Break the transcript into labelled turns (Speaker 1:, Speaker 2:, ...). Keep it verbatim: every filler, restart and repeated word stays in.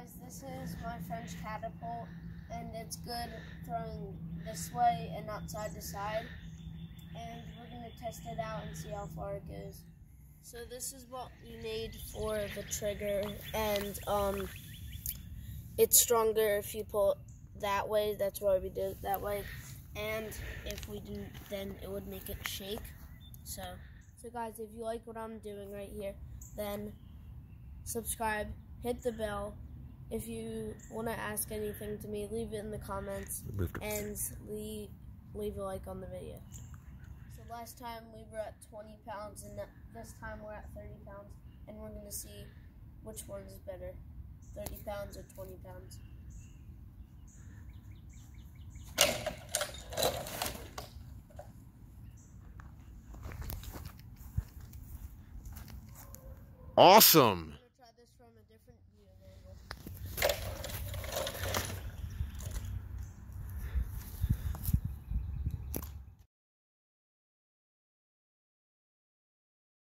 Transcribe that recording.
Speaker 1: guys, this is my French Catapult, and it's good throwing this way and not side to side. And we're going to test it out and see how far it goes. So this is what we made for the trigger, and um, it's stronger if you pull it that way. That's why we did it that way. And if we didn't, then it would make it shake. So, so guys, if you like what I'm doing right here, then subscribe, hit the bell. If you want to ask anything to me, leave it in the comments, and leave, leave a like on the video. So last time we were at twenty pounds, and this time we're at thirty pounds, and we're going to see which one is better, thirty pounds or twenty pounds.
Speaker 2: Awesome!